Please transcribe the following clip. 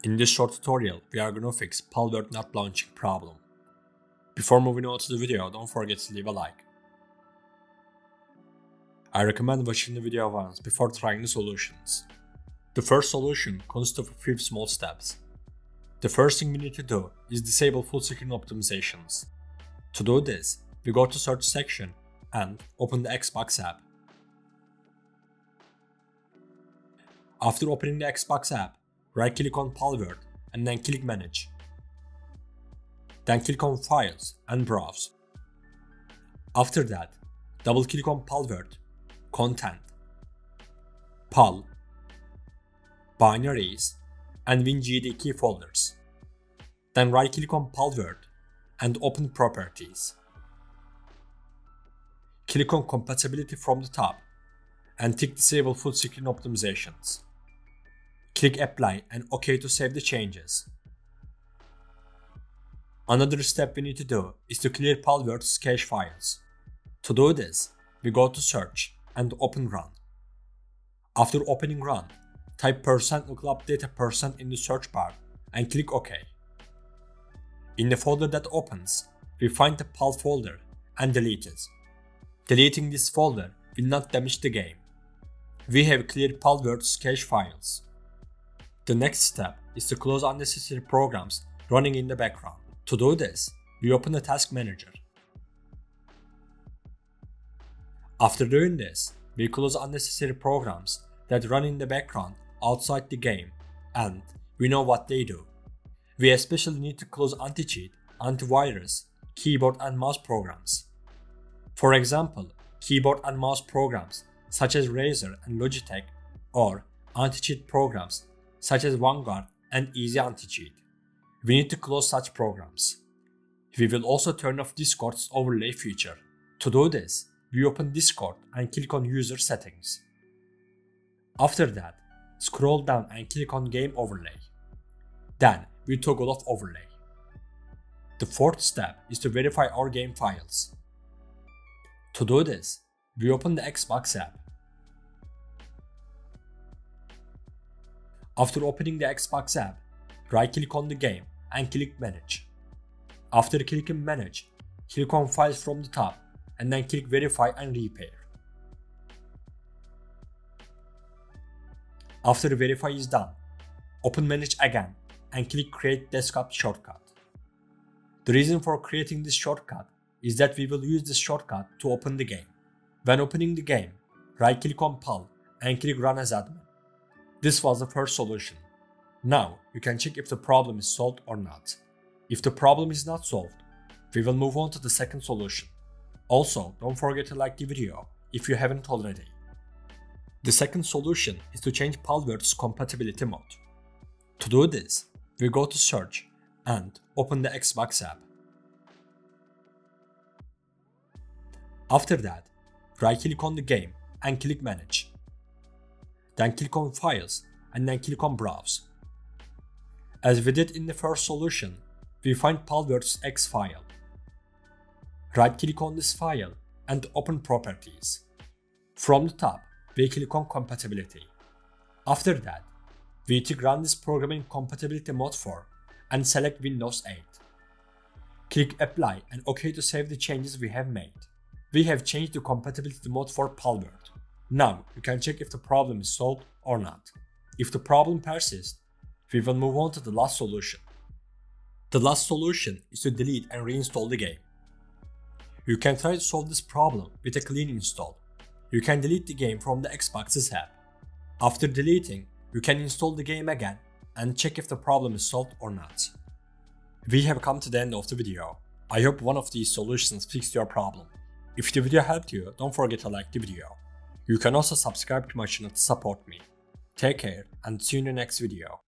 In this short tutorial, we are going to fix Palworld not launching problem. Before moving on to the video, don't forget to leave a like. I recommend watching the video once before trying the solutions. The first solution consists of a few small steps. The first thing we need to do is disable full screen optimizations. To do this, we go to search section and open the Xbox app. After opening the Xbox app, right click on Palworld and then click Manage. Then click on Files and Browse. After that, double click on Palworld, Content, Pal, Binaries and WinGD key folders. Then right click on Palworld and open Properties. Click on Compatibility from the top and tick Disable full screen optimizations. Click Apply and OK to save the changes. Another step we need to do is to clear Palworld's cache files. To do this, we go to Search and open Run. After opening Run, type %lookup in the search bar and click OK. In the folder that opens, we find the Pal folder and delete it. Deleting this folder will not damage the game. We have cleared Palworld's cache files. The next step is to close unnecessary programs running in the background. To do this, we open the Task Manager. After doing this, we close unnecessary programs that run in the background outside the game, and we know what they do. We especially need to close anti-cheat, antivirus, keyboard and mouse programs. For example, keyboard and mouse programs such as Razer and Logitech, or anti-cheat programs such as Vanguard and Easy Anti-Cheat. We need to close such programs. We will also turn off Discord's overlay feature. To do this, we open Discord and click on User Settings. After that, scroll down and click on Game Overlay. Then we toggle off Overlay. The fourth step is to verify our game files. To do this, we open the Xbox app. After opening the Xbox app, right-click on the game and click Manage. After clicking Manage, click on Files from the top and then click Verify and Repair. After Verify is done, open Manage again and click Create Desktop Shortcut. The reason for creating this shortcut is that we will use this shortcut to open the game. When opening the game, right-click on Pal and click Run as Admin. This was the first solution. Now you can check if the problem is solved or not. If the problem is not solved, we will move on to the second solution. Also, don't forget to like the video if you haven't already. The second solution is to change Palworld's compatibility mode. To do this, we go to Search and open the Xbox app. After that, right-click on the game and click Manage. Then click on Files and then click on Browse. As we did in the first solution, we find Palworld's X file. Right-click on this file and open Properties. From the top, we click on Compatibility. After that, we tick Run this program in compatibility mode 4 and select Windows 8. Click Apply and OK to save the changes we have made. We have changed the compatibility mode for Palworld. Now you can check if the problem is solved or not. If the problem persists, we will move on to the last solution. The last solution is to delete and reinstall the game. You can try to solve this problem with a clean install. You can delete the game from the Xbox's app. After deleting, you can install the game again and check if the problem is solved or not. We have come to the end of the video. I hope one of these solutions fixed your problem. If the video helped you, don't forget to like the video. You can also subscribe to my channel to support me. Take care and see you in the next video.